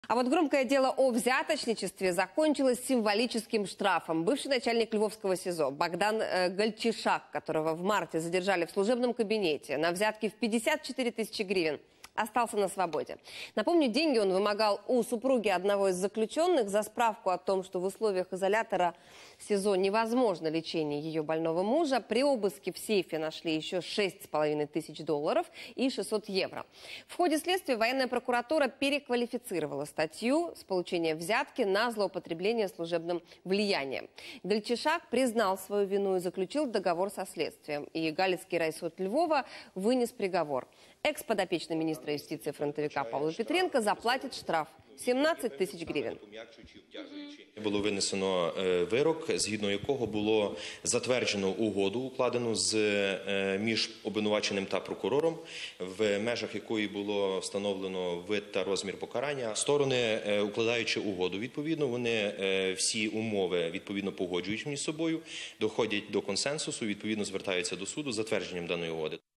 А вот громкое дело о взяточничестве закончилось символическим штрафом. Бывший начальник Львовского СИЗО Богдан Гальчишак, которого в марте задержали в служебном кабинете на взятки в 54 тысячи гривен, остался на свободе. Напомню, деньги он вымогал у супруги одного из заключенных за справку о том, что в условиях изолятора СИЗО невозможно лечение ее больного мужа. При обыске в сейфе нашли еще 6,5 тысяч долларов и 600 евро. В ходе следствия военная прокуратура переквалифицировала статью с получения взятки на злоупотребление служебным влиянием. Гальчишак признал свою вину и заключил договор со следствием. И Галицкий райсуд Львова вынес приговор. Экс-подопечный министра юстиции фронтовика Павла Петренко заплатит штраф 17 тисяч гривень. Було винесено вирок, згідно якого було затверджено угоду, укладену між обвинуваченим та прокурором, в межах якої було встановлено вид та розмір покарання. Сторони, укладаючи угоду, відповідно, вони всі умови відповідно погоджують між собою, доходять до консенсусу, відповідно звертаються до суду з затвердженням даної угоди.